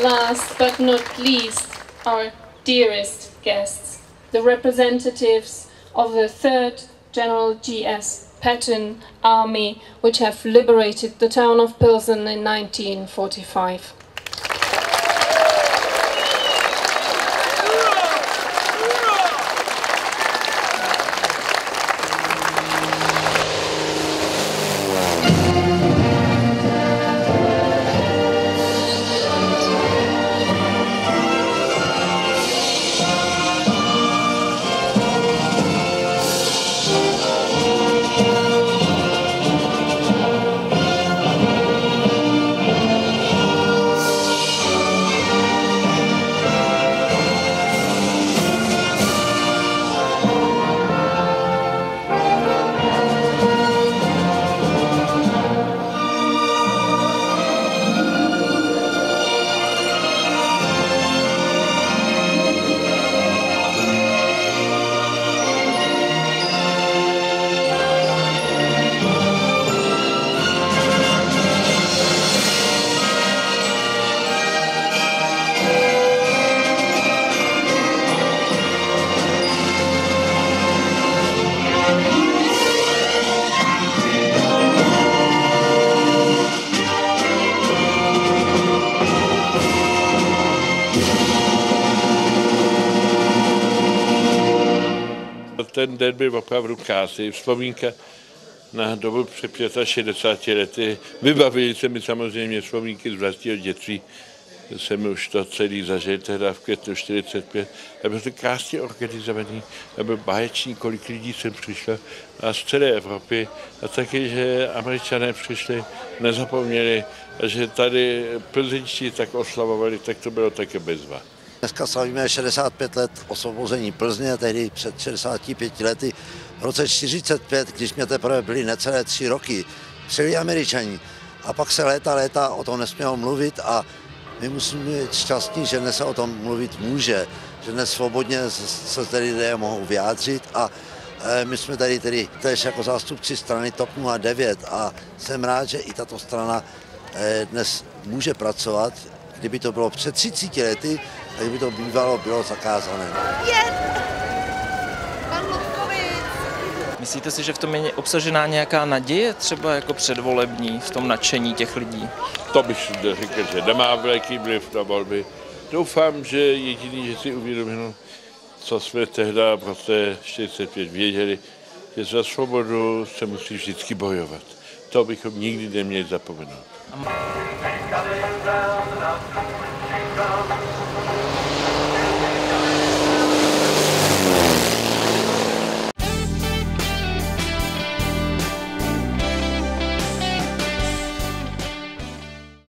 Last but not least, our dearest guests, the representatives of the 3rd General G.S. Patton Army, which have liberated the town of Pilsen in 1945. Ten den byl opravdu krásný. Vzpomínka na dobu před 65 lety. Vybavili se mi samozřejmě vzpomínky z vlastního dětství. Jsem už to celý zažil, teda v květnu 45. A byl to krásně organizovaný, a byl báječný, kolik lidí sem přišlo a z celé Evropy. A taky, že Američané přišli, nezapomněli, a že tady plzeňští tak oslavovali, tak to bylo také bezva. Dneska slavíme 65 let osvobození Plzně, tehdy před 65 lety. V roce 45, když mě teprve byly necelé 3 roky, přijeli Američani. A pak se léta o tom nesmělo mluvit a my musíme být šťastní, že dnes se o tom mluvit může, že dnes svobodně se tady lidé mohou vyjádřit a my jsme tady též jako zástupci strany TOP 09 a jsem rád, že i tato strana dnes může pracovat. Kdyby to bylo před 30 lety, tak by to bylo zakázané. Myslíte si, že v tom je obsažená nějaká naděje, třeba jako předvolební, v tom nadšení těch lidí? To bych řekl, že nemá velký vliv na volby. Doufám, že jediný, že si uvědomil, co jsme tehdy v roce 45 věděli, že za svobodu se musí vždycky bojovat. To bychom nikdy neměli zapomenout.